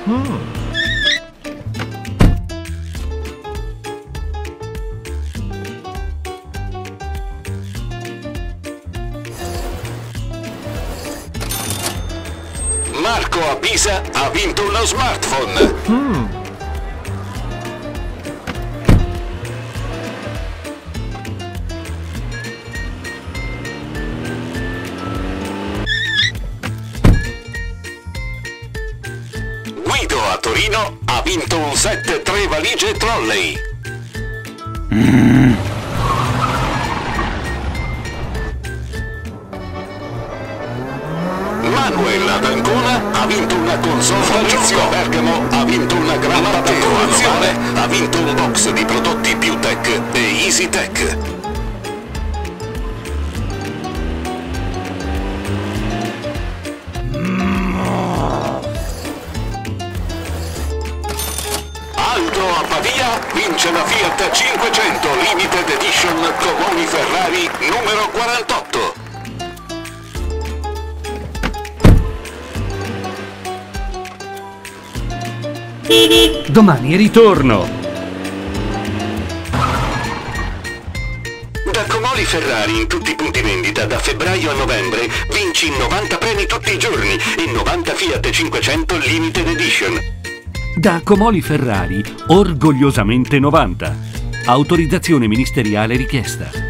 Marco a Pisa ha vinto uno smartphone. Guido a Torino ha vinto un set 3 valigie trolley. Manuel ad Ancona ha vinto una console. Fabrizio a Bergamo ha vinto una gran pattuazione. Ha vinto un box di prodotti Piutech e EasyTech. Aldo a Pavia vince la Fiat 500 Limited Edition Comoni Ferrari numero 48. Domani ritorno! Da Comoli Ferrari in tutti i punti vendita da febbraio a novembre vinci 90 premi tutti i giorni e 90 Fiat 500 Limited Edition. Da Comoli Ferrari, orgogliosamente 90. Autorizzazione ministeriale richiesta.